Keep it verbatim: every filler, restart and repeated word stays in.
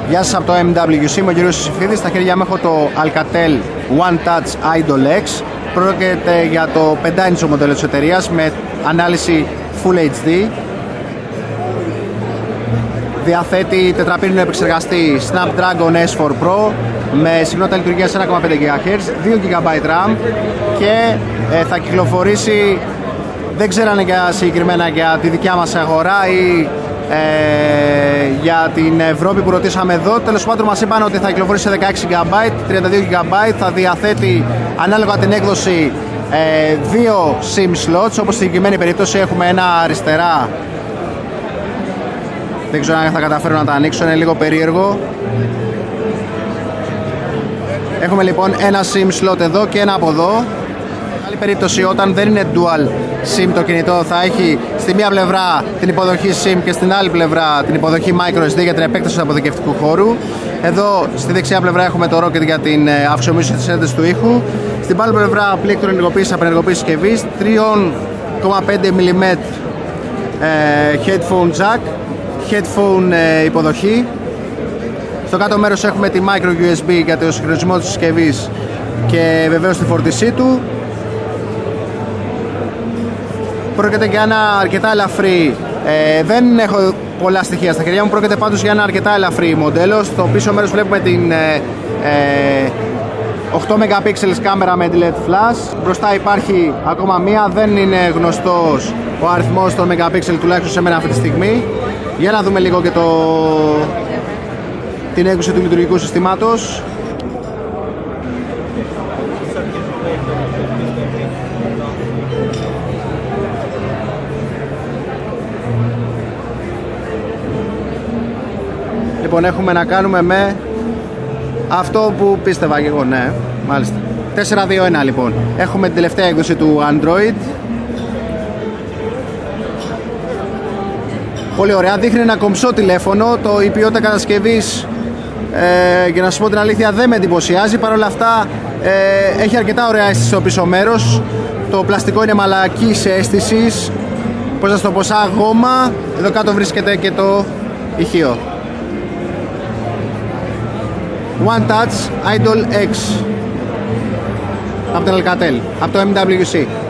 Γεια σας από το εμ ντάμπλιου σι, είμαι ο κύριος Σιφίδης. Στα χέρια μου έχω το Alcatel One Touch Idol X. Πρόκειται για το πέντε ίντσο μοντέλο της εταιρείας με ανάλυση Full έιτς ντι. Διαθέτει τετραπύρινο επεξεργαστή Snapdragon ες φορ Pro με συχνότητα λειτουργίας ένα κόμμα πέντε γκιγκαχέρτζ, δύο τζι μπι RAM και ε, θα κυκλοφορήσει, δεν ξέρανε για συγκεκριμένα για τη δικιά μας αγορά ή ε, για την Ευρώπη που ρωτήσαμε εδώ. Τέλος πάντων μας είπαν ότι θα κυκλοφορήσει σε δεκαέξι τζι μπι, τριάντα δύο τζι μπι, θα διαθέτει ανάλογα την έκδοση ε, δύο SIM slots, όπως στη συγκεκριμένη περίπτωση έχουμε ένα αριστερά. Δεν ξέρω αν θα καταφέρω να τα ανοίξω, είναι λίγο περίεργο. Έχουμε λοιπόν ένα SIM slot εδώ και ένα από εδώ. Άλλη περίπτωση, όταν δεν είναι dual SIM το κινητό, θα έχει στη μία πλευρά την υποδοχή SIM και στην άλλη πλευρά την υποδοχή microSD για την επέκταση του αποθηκευτικού χώρου. Εδώ στη δεξιά πλευρά έχουμε το Rocket για την αυξομοίωση της έντασης του ήχου. Στην άλλη πλευρά απλή ηλεκτρονικοποίηση απενεργοποίηση συσκευής, τρία κόμμα πέντε μιλιμέτρα ε, headphone jack, headphone ε, υποδοχή. Στο κάτω μέρος έχουμε τη micro γιου ες μπι για το συγχρονισμό της συσκευής και βεβαίως τη φόρτισή του. Πρόκειται για ένα αρκετά ελαφρύ, ε, δεν έχω πολλά στοιχεία στα χέρια μου, πρόκειται πάντως για ένα αρκετά ελαφρύ μοντέλο. Στο πίσω μέρος βλέπουμε την ε, ε, οκτώ μεγαπίξελ κάμερα με ελ ι ντι flash. Μπροστά υπάρχει ακόμα μία, δεν είναι γνωστός ο αριθμός των μεγαπίξελ, τουλάχιστον σε μένα αυτή τη στιγμή. Για να δούμε λίγο και το, την έκδοση του λειτουργικού συστήματος. Λοιπόν, έχουμε να κάνουμε με αυτό που πίστευα και εγώ, ναι, μάλιστα. τέσσερα δύο ένα λοιπόν. Έχουμε την τελευταία έκδοση του Android. Πολύ ωραία, δείχνει ένα κομψό τηλέφωνο. Το, η ποιότητα κατασκευής, ε, για να σας πω την αλήθεια, δεν με εντυπωσιάζει. Παρ' όλα αυτά ε, έχει αρκετά ωραία αίσθηση στο πίσω μέρος. Το πλαστικό είναι μαλακής αίσθησης, πώς να το πω, σαν γόμα. Εδώ κάτω βρίσκεται και το ηχείο. One Touch Idol X από την Alcatel, από το εμ ντάμπλιου σι.